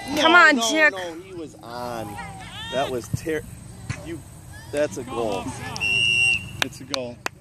Come on, no, Chick. No, he was on. That was That's a goal. It's a goal.